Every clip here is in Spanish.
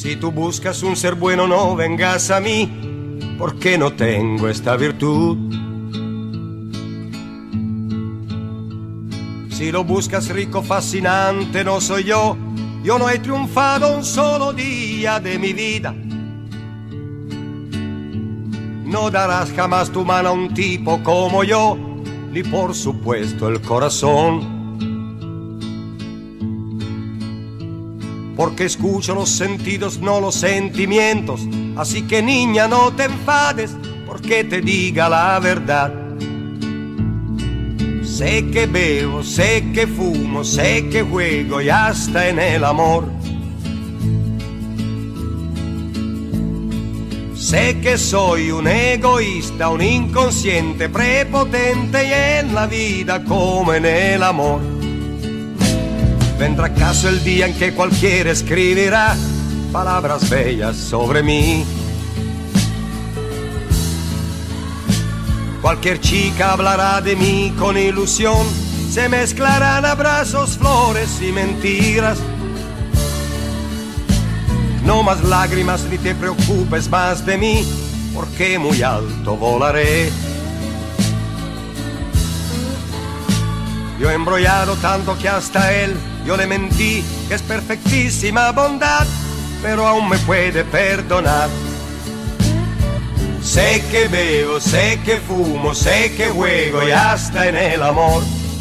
Si tú buscas un ser bueno, no vengas a mí, porque no tengo esta virtud. Si lo buscas rico, fascinante, no soy yo. Yo no he triunfado un solo día de mi vida. No darás jamás tu mano a un tipo como yo, ni por supuesto el corazón. Porque escucho los sentidos, no los sentimientos. Así que niña, no te enfades, porque te diga la verdad. Sé que bebo, sé que fumo, sé que juego y hasta en el amor. Sé que soy un egoísta, un inconsciente, prepotente y en la vida como en el amor. ¿Vendrá acaso el día en que cualquiera escribirá palabras bellas sobre mí? Cualquier chica hablará de mí con ilusión, se mezclarán abrazos, flores y mentiras. No más lágrimas ni te preocupes más de mí, porque muy alto volaré. Yo he embrollado tanto que hasta él yo le mentí, que es perfectísima bondad, pero aún me puede perdonar. Sé que bebo, sé que fumo, sé que juego y hasta en el amor.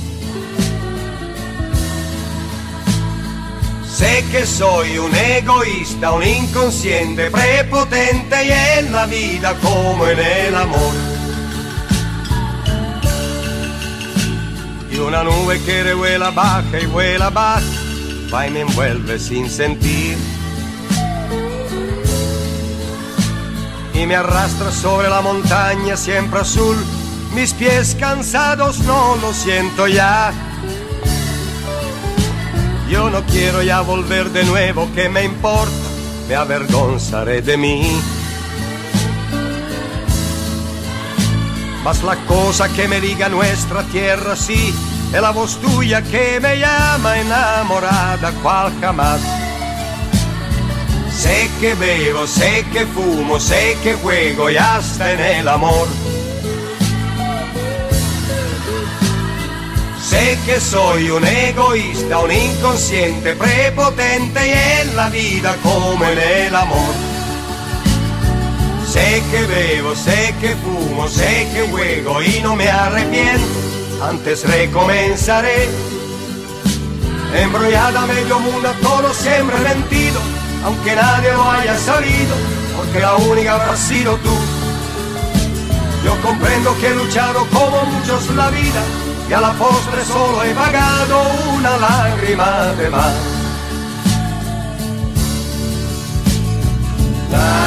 Sé que soy un egoísta, un inconsciente, prepotente y en la vida como en el amor. Y una nube que revuela baja y vuela baja, va y me envuelve sin sentir. Y me arrastra sobre la montaña siempre azul, mis pies cansados no lo siento ya. Yo no quiero ya volver de nuevo, ¿qué me importa? Me avergonzaré de mí. Mas la cosa que me diga nuestra tierra sí, es la voz tuya que me llama enamorada cual jamás. Sé que bebo, sé que fumo, sé que juego y hasta en el amor. Sé que soy un egoísta, un inconsciente, prepotente y en la vida como en el amor. Sé que bebo, sé que fumo, sé que juego y no me arrepiento, antes recomenzaré. Embrollada medio mundo, todo siempre mentido, aunque nadie lo haya sabido, porque la única habrás sido tú. Yo comprendo que he luchado como muchos la vida, y a la postre solo he pagado una lágrima de más.